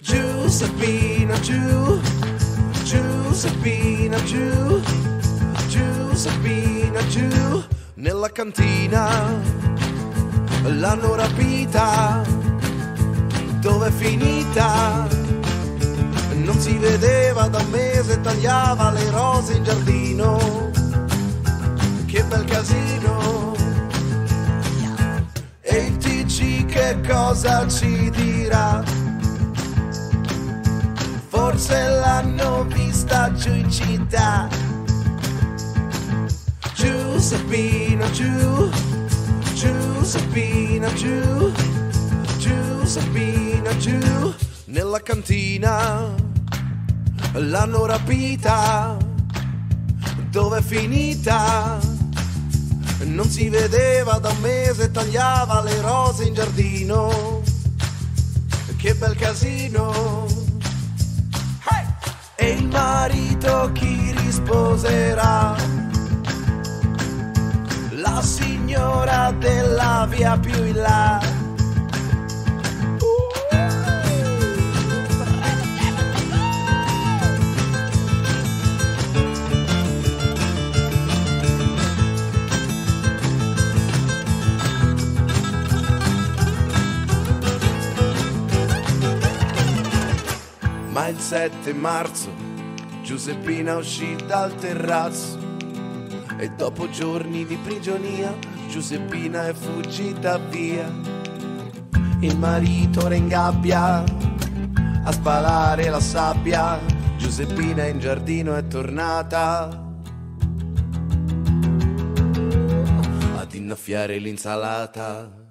Giuseppina giù, Giuseppina giù, Giuseppina giù. Nella cantina l'hanno rapita, dove è finita? Non si vedeva da un mese, tagliava le rose in giardino. Che bel casino. E il TG che cosa ci dirà? Forse l'hanno vista giù in città. Giuseppina giù, Giuseppina giù, Giuseppina giù. Nella cantina l'hanno rapita, dove è finita? Non si vedeva da un mese, tagliava le rose in giardino. Che bel casino. Hey! E il marito chi risposerà? La signora della via più in là. Ma il 7 marzo Giuseppina uscì dal terrazzo e dopo giorni di prigionia Giuseppina è fuggita via. Il marito era in gabbia a spalare la sabbia. Giuseppina in giardino è tornata ad innaffiare l'insalata.